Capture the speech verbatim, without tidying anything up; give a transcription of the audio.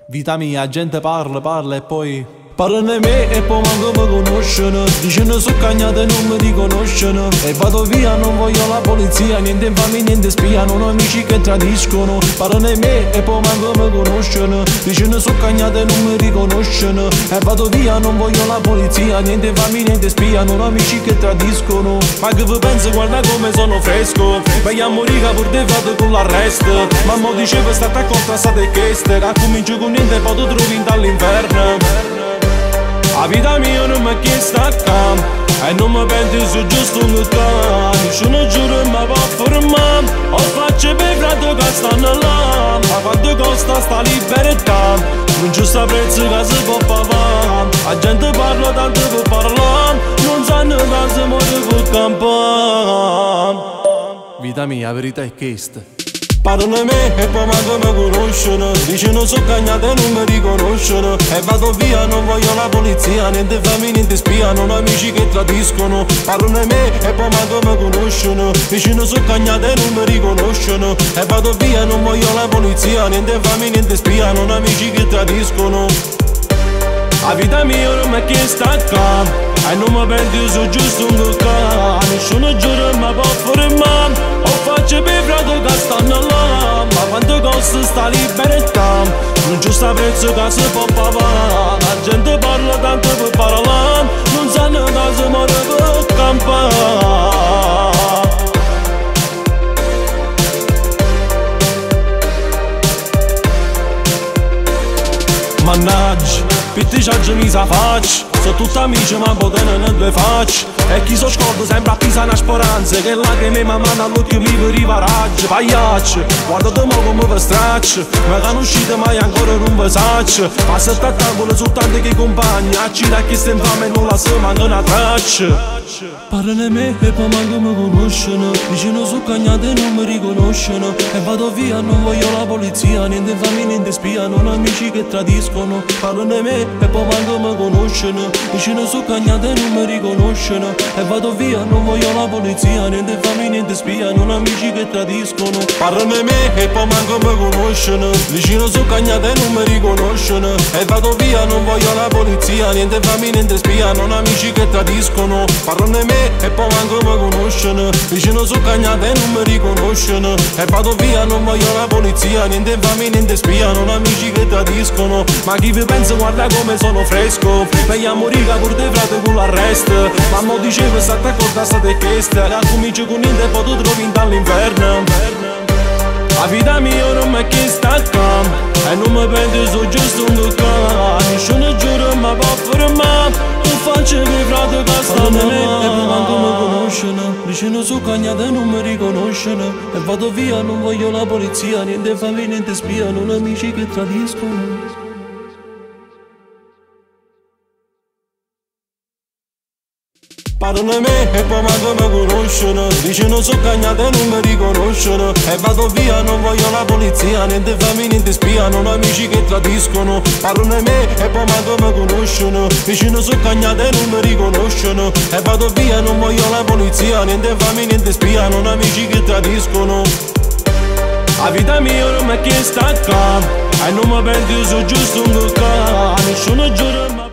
Vita mia, gente parla, parla e poi parlano di me e poi manco mi conoscono. Dicono so cagnate e non mi riconoscono. E vado via, non voglio la polizia. Niente infami, niente spia, non ho amici che tradiscono. Parlano di me e poi manco mi conoscono. Dicono so cagnate e non mi riconoscono. E vado via, non voglio la polizia. Niente infami, niente spia, non ho amici che tradiscono. Ma che vi penso, guarda come sono fresco. Voglio morire pur te vado con l'arresto. Mamma diceva state accorta, state cheste. Che comincio con niente e poi ti trovi dall'inferno. La vita mia non mi ha chiesto a campo e non mi pento se giusto un cane. Nessuno giuro mi può fermare. Ho faccio per frate che stanno là. Ma quanto costa sta libertà? Non c'è sta prezzo che si può pagare. La gente parla tanto per parlare. Non sanno che si muore per campare. Vita mia, la verità è questa. Parlano di me e poi manco mi conoscono. Dicono so cagnate e non mi riconoscono. E vado via, non voglio la polizia. Niente famiglia, niente spia, non ho amici che tradiscono. Parlano di me e poi manco mi conoscono. Dicono so cagnate e non mi riconoscono. E vado via, non voglio la polizia. Niente famiglia, niente spia, non ho amici che tradiscono. La vita mia non mi ha chiesto a capo e non mi pento se giusto un cane. Nessuno giuro mi può fermare. Ho faccio per frate che stanno là. Ma quanto costa sta libertà? Non c'è sta prezzo che si può pagare. La gente parla tanto per parlare. Non sanno che si muore per campare. Mannaggia, pitti c'aggi mi sa faccia. Sono tutti amici ma potene non le faccio. E chi so scordo sembra a pisa una speranza. Che là che mi manda all'occhio mi per i paraggi. Pagliaccio, guardate mo come vi straccio. Ma che non uscite mai ancora non vi saccio. Passa a tavola soltanto che i compagni. A cita che sta infame non la si manca una traccia. Parlano di me e poi manco mi conoscono. Dicono so cagnate e non mi riconoscono. E vado via, non voglio la polizia. Niente famiglia, niente spia, non ho amici che tradiscono. Parlano di me e poi manco mi conoscono. Dicono so cagnate e non mi riconoscono. E vado via, non voglio la polizia. Niente famiglia, niente spia, non ho amici che tradiscono. Parlano di me e poi manco mi conoscono. Dicono so cagnate e non mi riconoscono. E vado via, non voglio la polizia. Niente famiglia, niente spia, non ho amici che tradiscono. Parlano di me e poi manco mi conoscono. Dicono so cagnate e non mi riconoscono. E vado via, non voglio la polizia. Niente famiglia, niente spia, non ho amici che tradiscono. Ma chi vi pensa guarda come sono fresco. Voglio morire pur te frate con l'arresto. Mamma diceva state accorta, state cheste. Che comincio con niente e poi ti trovi dall'inferno. La vita mia non mi ha chiesto a campo e non mi pento so giusto un cane. Nessuno giuro mi può fermare. Non faccio per frate che stanno me e poi manco mi conoscono. Dicono so cagnate e non mi riconoscono. E vado via, non voglio la polizia. Niente famiglia, niente spia, non ho amici che tradiscono. Parlano di me e poi manco mi conoscono. Dicono so cagnate e non mi riconoscono. E vado via, non voglio la polizia. Niente famiglia, niente spia, non ho amici che tradiscono. Parlano di me e poi manco mi conoscono. Dicono so cagnate e non mi riconoscono. E vado via, non voglio la polizia. Niente famiglia, niente spia, non ho amici che tradiscono. La vita mia non mi ha chiesto a capo e non mi pento so giusto un cane. Nessuno giuro mai.